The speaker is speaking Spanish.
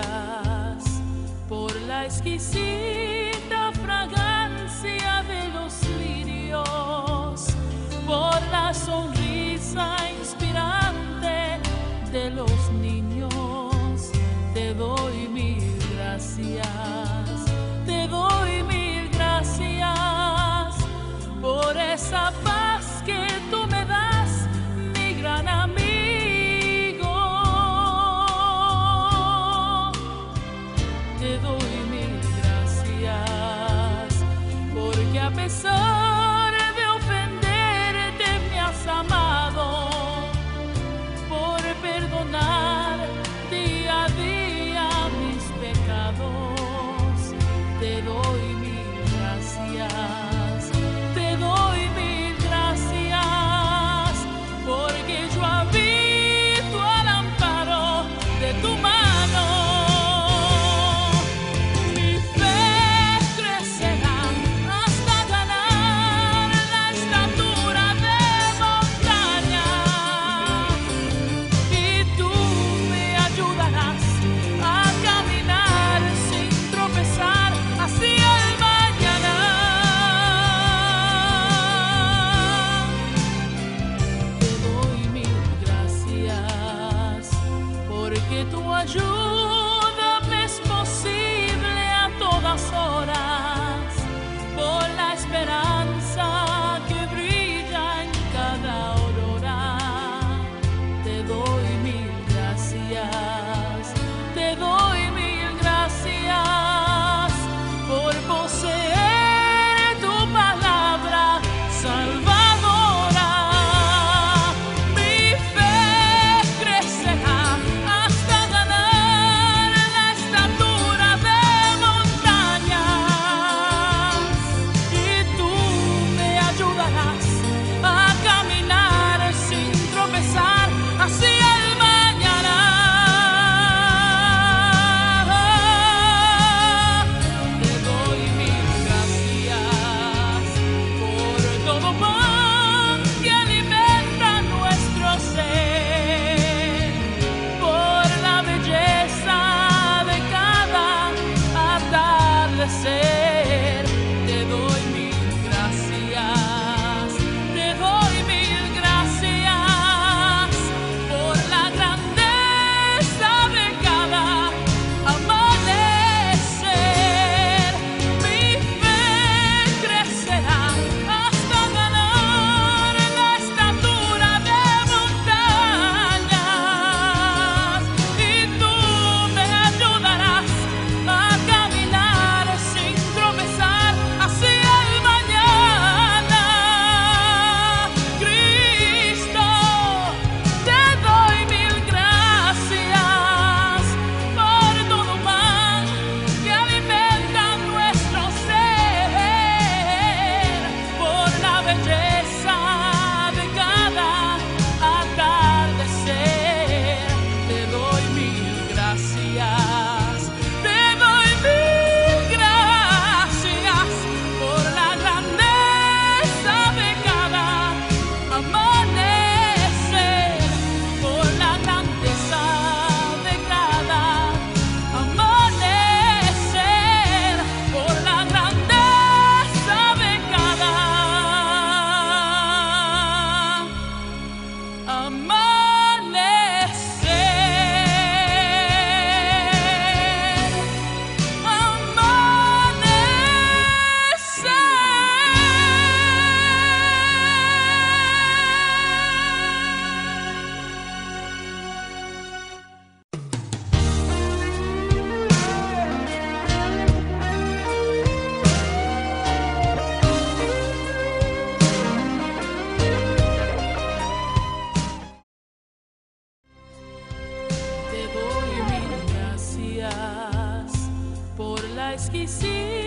gracias por la exquisita fragancia de los lirios, por la sonrisa inspirante de los niños. Te doy mil gracias, te doy mil gracias por esa paz que tú me das, mi gran amigo. Te doy mil gracias porque a pesar de ofenderte me has amado, por perdonar día a día mis pecados. Te doy mil gracias, te doy mil gracias porque yo habito al amparo de tu mano. Que tu ayuda me es posible a todas horas, por la esperanza que brilla en cada aurora. Te doy mil gracias, te doy mil gracias por poseer tu palabra salvadora. Mi fe crecerá hasta ganar la estatura de montañas, y tú me ayudarás a caminar sin tropezar hacia el mañana. Te doy mil gracias por todo pan que alimenta nuestro ser, por la belleza de cada atardecer. Te doy mil gracias, te doy mil gracias por la grandeza de cada amanecer. Mi fe crecerá hasta ganar la estatura de montañas, y tú me ayudarás a caminar sin tropezar hacia el mañana. Cristo, te doy mil gracias por todo pan que alimenta nuestro ser, por la belleza de cada atardecer. Te doy mil gracias, te doy mil gracias por la grandeza de cada amanecer, por la grandeza de cada amanecer, por la grandeza de cada amanecer. Te doy mil gracias por la exquisita